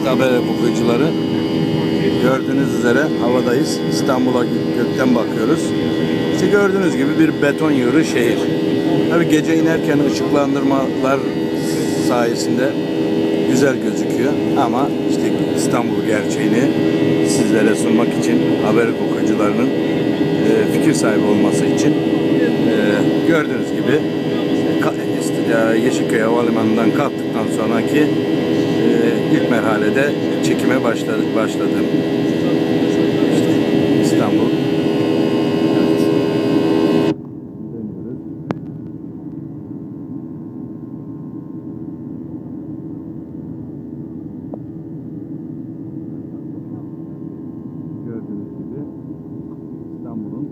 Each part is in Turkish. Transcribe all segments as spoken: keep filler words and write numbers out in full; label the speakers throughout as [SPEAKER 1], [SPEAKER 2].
[SPEAKER 1] haber okuyucuları. Gördüğünüz üzere havadayız. İstanbul'a gökten bakıyoruz. İşte gördüğünüz gibi bir beton yığını şehir. Tabii gece inerken ışıklandırmalar sayesinde güzel gözüküyor. Ama işte İstanbul gerçeğini sizlere sunmak için, haber okuyucularının e, fikir sahibi olması için e, gördüğünüz gibi Yeşilköy Havalimanı'ndan kalktıktan sonraki e, ilk merhalede çekime başladı, başladım. İşte İstanbul. Gördüğünüz gibi İstanbul'un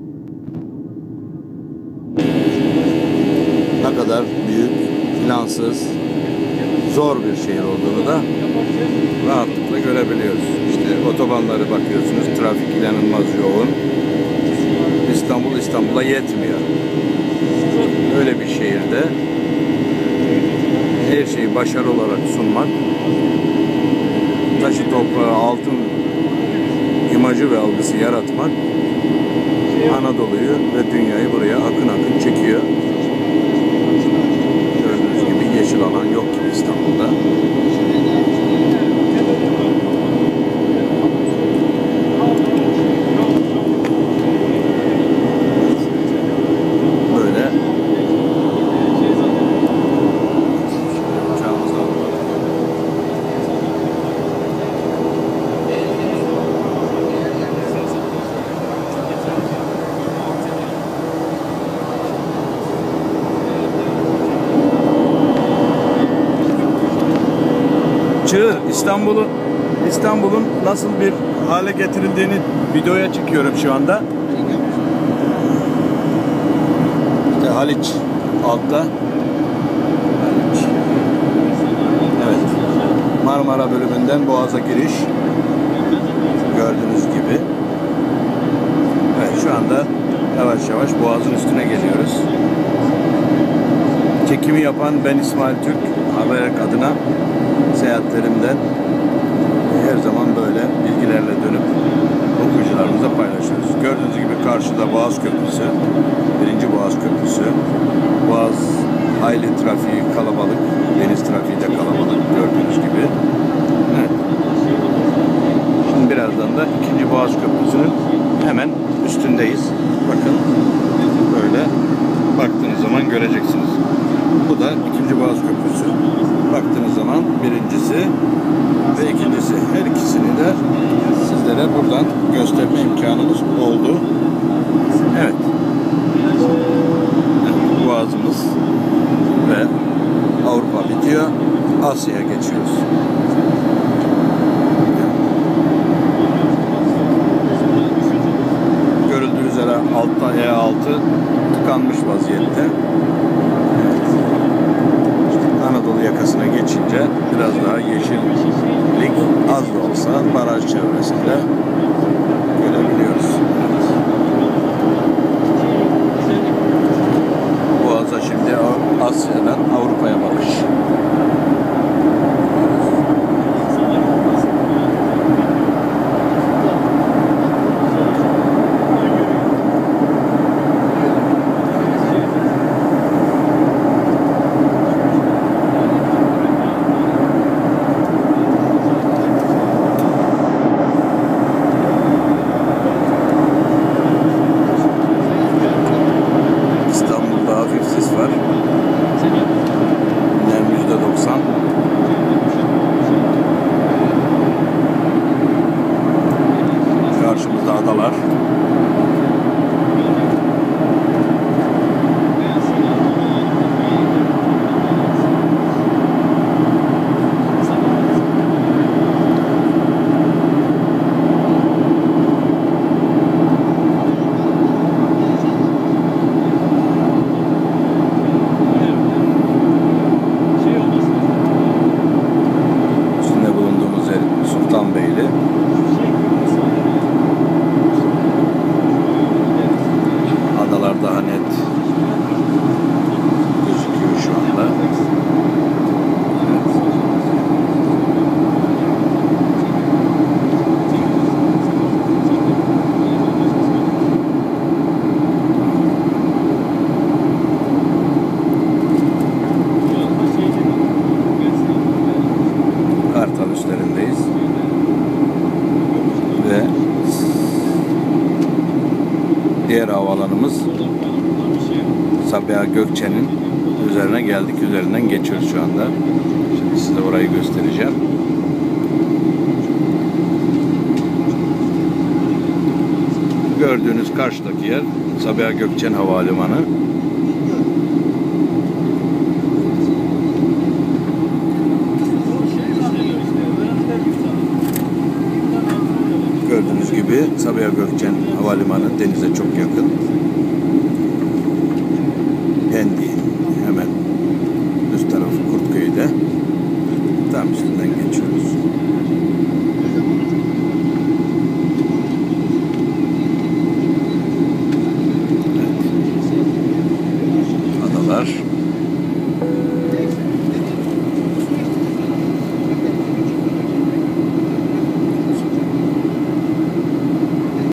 [SPEAKER 1] ne kadar büyük, plansız, zor bir şehir olduğunu da rahatlıkla görebiliyoruz. İşte otobanları bakıyorsunuz, trafik inanılmaz yoğun. İstanbul İstanbul'a yetmiyor. Öyle bir şehirde her şeyi başarı olarak sunmak, taşı toprağı, altın imajı ve algısı yaratmak Anadolu'yu ve dünyayı buraya akın akın çekiyor. Gördüğünüz gibi yeşil alan yok gibi İstanbul'da. Böyle uçağımızı alalım. Çığır, İstanbul'u İstanbul'un nasıl bir hale getirildiğini videoya çekiyorum şu anda. İşte Haliç altta. Haliç. Evet. Marmara bölümünden Boğaz'a giriş. Gördüğünüz gibi. Evet, şu anda yavaş yavaş Boğaz'ın üstüne geliyoruz. Çekimi yapan ben İsmail Türk, Haberek adına seyahatlerimden her zaman böyle bilgilerle dönüp okuyucularımıza paylaşıyoruz. Gördüğünüz gibi karşıda Boğaz Köprüsü, birinci Boğaz Köprüsü. Boğaz hayli trafiği kalabalık, deniz trafiği de kalabalık gördüğünüz gibi. Evet. Şimdi birazdan da ikinci Boğaz Köprüsü'nün hemen üstündeyiz. Bakın böyle baktığınız zaman göreceksiniz. Bu da ikinci Boğaz Köprüsü. Baktığınız zaman birincisi ve ikincisi, her ikisini de sizlere buradan gösterme imkanımız oldu. Evet. Evet, Boğazımız ve Avrupa bitiyor. Asya'ya geçiyoruz. Görüldüğü üzere altta E altı tıkanmış vaziyette. Anadolu yakasına geçince biraz daha yeşillik az da olsa baraj çevresinde görebiliyoruz. Boğaz'a şimdi Asya'dan Avrupa'ya bakış. Karşımızda adalar. İçinde bulunduğumuz yer Sultanbeyli. Daha net gözüküyor şu anda. Evet. Kartal üstlerindeyiz. Ve diğer havalanımız Sabiha Gökçen'in üzerine geldik. Üzerinden geçiyoruz şu anda. Şimdi size orayı göstereceğim. Gördüğünüz karşıdaki yer Sabiha Gökçen Havalimanı. Gördüğünüz gibi Sabiha Gökçen Havalimanı denize çok yakın. Pendik hemen üst tarafı Kurtköy'de. Tam üstünden geçiyoruz. Evet. Adalar.